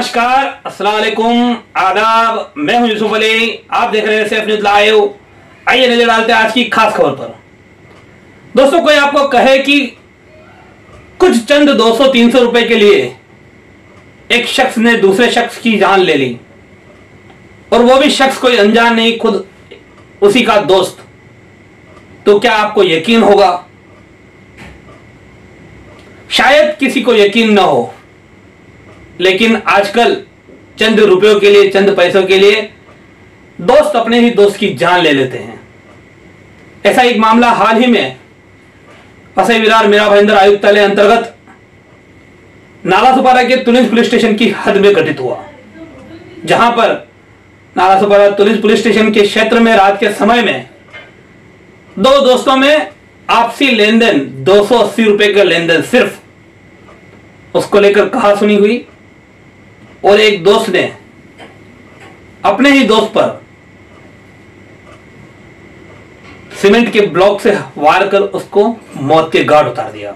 नमस्कार, अस्सलाम वालेकुम, आदाब। मैं हूं यूसुफ अली, आप देख रहे हैं सेफ न्यूज लाइव। आइए नजर डालते हैं आज की खास खबर पर। दोस्तों, कोई आपको कहे कि कुछ चंद 200-300 रुपए के लिए एक शख्स ने दूसरे शख्स की जान ले ली, और वो भी शख्स कोई अनजान नहीं, खुद उसी का दोस्त, तो क्या आपको यकीन होगा? शायद किसी को यकीन ना हो, लेकिन आजकल चंद रुपयों के लिए, चंद पैसों के लिए दोस्त अपने ही दोस्त की जान ले लेते हैं। ऐसा एक मामला हाल ही में वसई विरार मीरा भाईंदर आयुक्तालय अंतर्गत नालासोपारा के तुलिंज पुलिस स्टेशन की हद में घटित हुआ, जहां पर नालासोपारा तुलिंज पुलिस स्टेशन के क्षेत्र में रात के समय में दो दोस्तों में आपसी लेन देन, 280 रुपए का लेन देन, सिर्फ उसको लेकर कहासुनी हुई, और एक दोस्त ने अपने ही दोस्त पर सीमेंट के ब्लॉक से वार कर उसको मौत के घाट उतार दिया।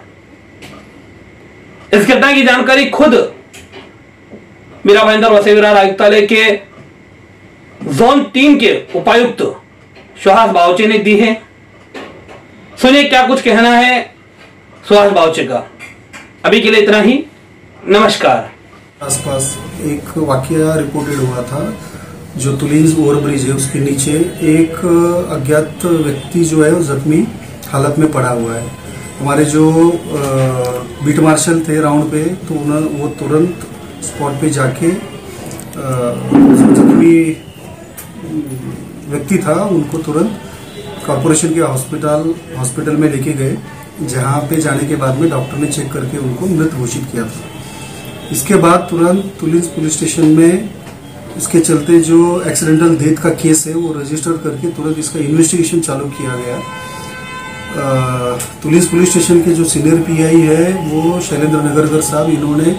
इस घटना की जानकारी खुद मीरा भाईंदर वसई विरार आयुक्तालय के जोन 3 के उपायुक्त सुहास बावचे ने दी है। सुनिए क्या कुछ कहना है सुहास बावचे का। अभी के लिए इतना ही, नमस्कार। आसपास एक वाकया रिपोर्टेड हुआ था, जो तुलिंज ओवरब्रिज है उसके नीचे एक अज्ञात व्यक्ति जो है वो जख्मी हालत में पड़ा हुआ है। हमारे जो बीट मार्शल थे राउंड पे, तो वो तुरंत स्पॉट पे जाके जख्मी व्यक्ति था उनको तुरंत कॉर्पोरेशन के हॉस्पिटल में लेके गए, जहां पे जाने के बाद में डॉक्टर ने चेक करके उनको मृत घोषित किया था। इसके बाद तुरंत तुलिंज पुलिस स्टेशन में इसके चलते जो एक्सीडेंटल डेथ का केस है वो रजिस्टर करके तुरंत इसका इन्वेस्टिगेशन चालू किया गया। तुलिंज पुलिस स्टेशन के जो सीनियर पीआई है वो शैलेंद्र नगरकर साहब, इन्होंने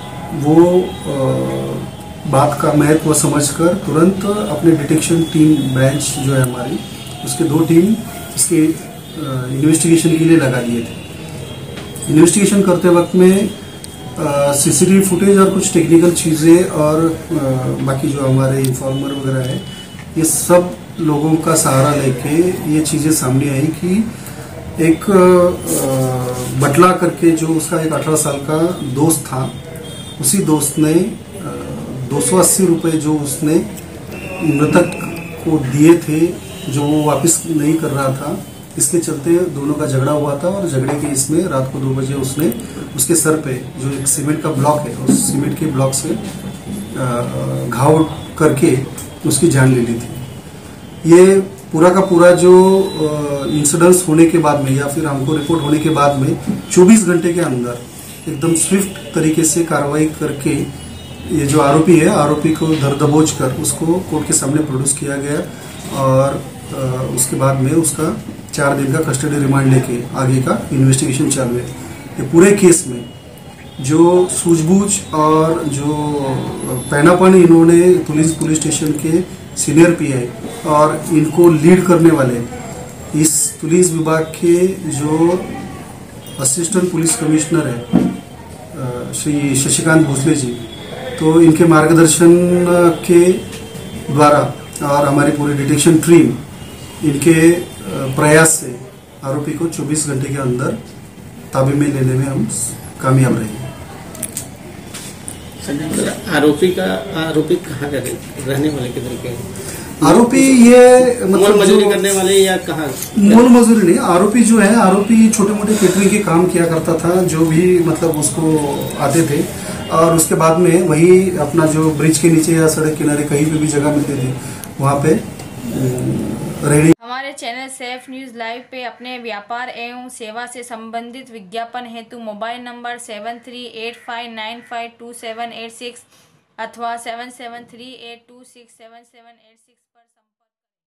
वो बात का महत्व समझकर तुरंत अपने डिटेक्शन टीम ब्रांच जो है हमारी, उसके 2 टीम इसके इन्वेस्टिगेशन के लिए लगा दिए थे। इन्वेस्टिगेशन करते वक्त में सीसीटीवी फुटेज और कुछ टेक्निकल चीज़ें और बाकी जो हमारे इन्फॉर्मर वगैरह है, ये सब लोगों का सहारा लेके ये चीज़ें सामने आई कि एक बटला करके जो उसका एक 18 साल का दोस्त था, उसी दोस्त ने 280 रुपए जो उसने मृतक को दिए थे, जो वो वापस नहीं कर रहा था, इसके चलते दोनों का झगड़ा हुआ था। और झगड़े के इसमें रात को 2 बजे उसने उसके सर पे जो एक सीमेंट का ब्लॉक है, उस सीमेंट के ब्लॉक से घाव करके उसकी जान ले ली थी। ये पूरा का पूरा जो इंसिडेंस होने के बाद में, या फिर हमको रिपोर्ट होने के बाद में 24 घंटे के अंदर एकदम स्विफ्ट तरीके से कार्रवाई करके ये जो आरोपी है, आरोपी को धर दबोच कर उसको कोर्ट के सामने प्रोड्यूस किया गया। और उसके बाद में उसका 4 दिन का कस्टडी रिमांड लेके आगे का इन्वेस्टिगेशन चालू है। ये पूरे केस में जो सूझबूझ और जो पैनापन इन्होंने तुलिंज पुलिस स्टेशन के सीनियर पीआई और इनको लीड करने वाले इस पुलिस विभाग के जो असिस्टेंट पुलिस कमिश्नर है श्री शशिकांत भोसले जी, तो इनके मार्गदर्शन के द्वारा और हमारी पूरी डिटेक्शन टीम इनके प्रयास से आरोपी को 24 घंटे के अंदर ताबे में लेने में हम कामयाब रहे। आरोपी कहाँ का रहने वाले, किधर के आरोपी? ये मतलब मजदूरी करने वाले या कहाँ? मूल मजदूरी नहीं, आरोपी जो है, आरोपी छोटे मोटे केटरिंग के काम किया करता था, जो भी मतलब उसको आते थे, और उसके बाद में वही अपना जो ब्रिज के नीचे या सड़क किनारे कहीं पे भी जगह मिलती थी वहाँ पे रेडी। हमारे चैनल सेफ न्यूज़ लाइव पे अपने व्यापार एवं सेवा से संबंधित विज्ञापन हेतु मोबाइल नंबर 7385952786 अथवा 7738267786